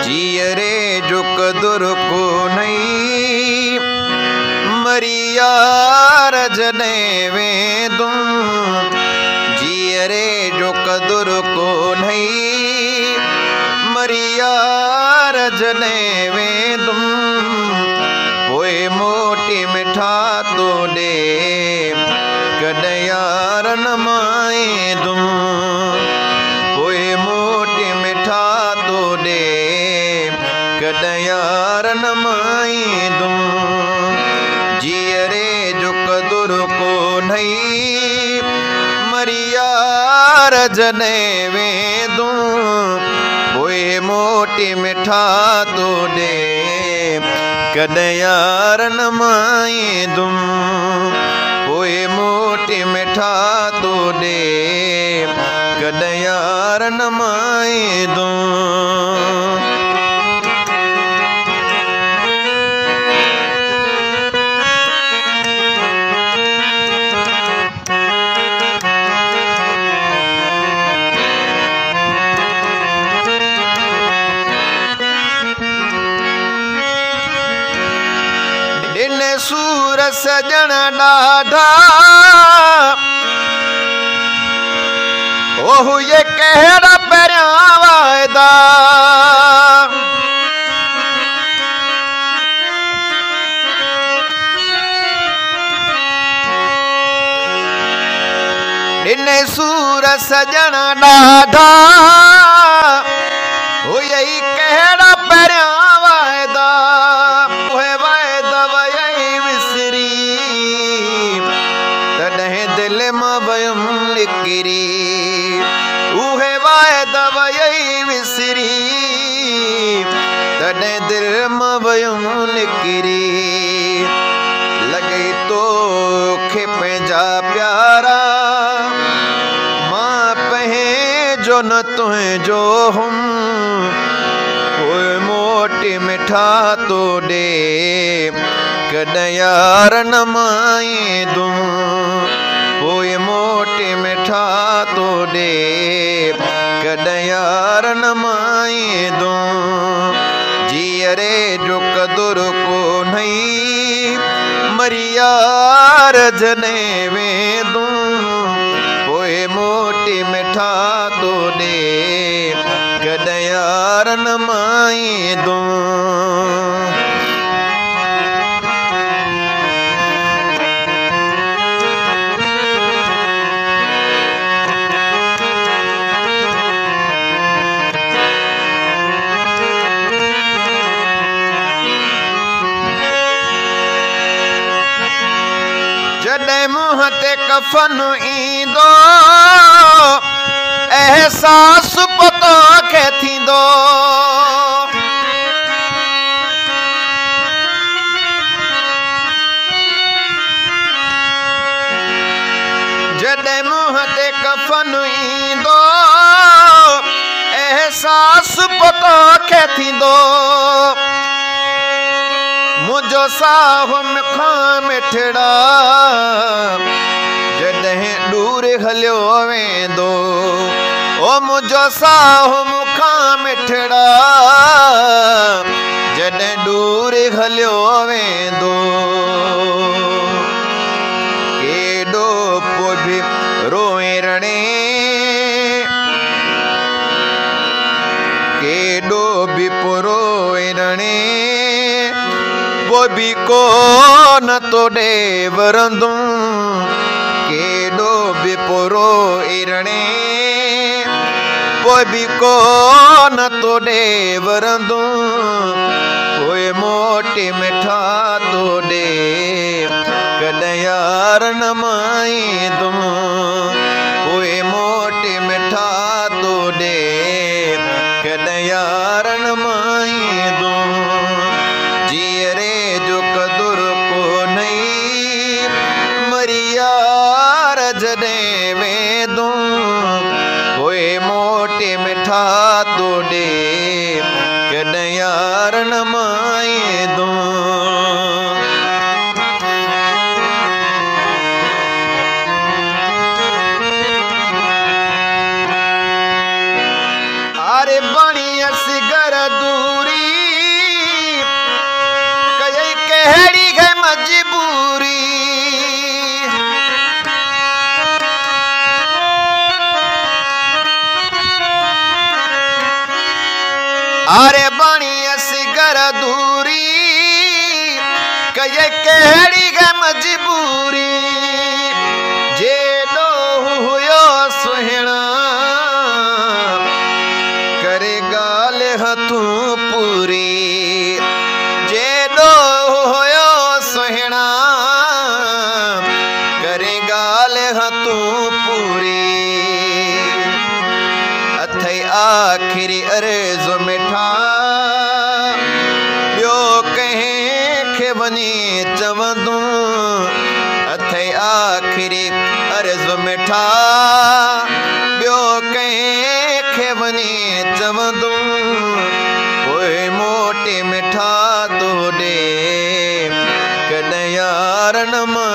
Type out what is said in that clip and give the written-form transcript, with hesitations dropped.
जियरे जो कदुर को नहीं मरिया रजने वेदूं जियरे जो कदुर को नहीं मरिया रजने वेदूं पोए मोटी मिठा तो दे कदयार नमाए दूं पोए मोटी मिठा तो दे कदयार नमाए दूं जियरे जो कदुर को नहीं मरिया रजने वेदूं पोए मोटी मिठा तो दे कदयार नमाए दूं पोए मोटी मिठा तो दे कदयार नमाए दूं सूर सजन डाढ़ा ओह ये कहड़ा पैरा वायदा इन्हें सूर सजन डाढ़ा ओ यही कहड़ा पैरा वायदा दिल मां वयम निकरी उहे वायदा वयई विसरी तने दिल मां वयम निकरी लगे तो खे पंहिंजा प्यारा मां पहे जो न तुंहिंजो हम कोई मोटी मिठा तो दे कदयार नमाए दूं कोई मोटी मिठा तो दे कदयार नमाए दूं जियरे जो कदुर को नहीं मरिया रजने वेदूं कोई मोटी मिठा तो दे कदयार नमाए दूं जॾहिं मुंह ते कफन ईंदो एहसास पतो खे थींदो जॾहिं मुंह ते कफन ईंदो एहसास पतो खे थींदो मुझो साहु मूंखां मिठड़ा जॾहिं दूर हलियो वेंदो ओ मुझो साहु मूंखां मिठड़ा जॾहिं दूर हलियो वेंदो केॾो पोइ बि रोइणे केॾो बि पोइ रोइणे वो भी को न तो दे वरंदूं केॾो बि पोरो इरणे वो भी को न तो दे वरंदूं कोई मोटी मिठा तो दे कदयार नमाए दूं कोई मोटी मिठा तो दे कदयार नमाए दूं जियरे जो कदुर को नहीं मरिया रजने वेदूं कोई मोटी मिठा तो दे कदयार नमाए दूं अरे बणी असगर दूर मजबूरी। अरे बणी असगर दूरी कये केड़ी है मजबूरी। जेडो हुयो सुहिणा करे गाल हथूं पूरी। जेडो हुयो सुहिणा करे गाल हथूं पूरी। अथई आखिरी अर्ज़ मिठा ॿियो कंहिंखे वञी चवंदूं। अथई आखिरी अर्ज़ मिठा ॿियो कंहिंखे वञी चवंदूं। पोइ मोटी मिठा तो ॾे कॾहिं यार न